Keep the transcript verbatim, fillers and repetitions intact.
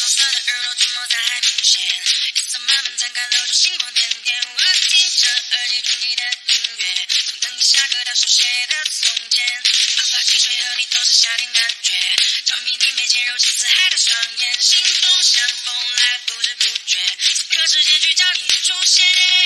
色的日落涂抹在海平线，夜色慢慢摊开，露出星光点点。我听着耳机中记的音乐，等你下课到手写的从前。偶尔汽水和你都是夏天感觉，着迷你眉间柔情似海的双眼，心动像风来不知不觉，此刻世界聚焦你的出现。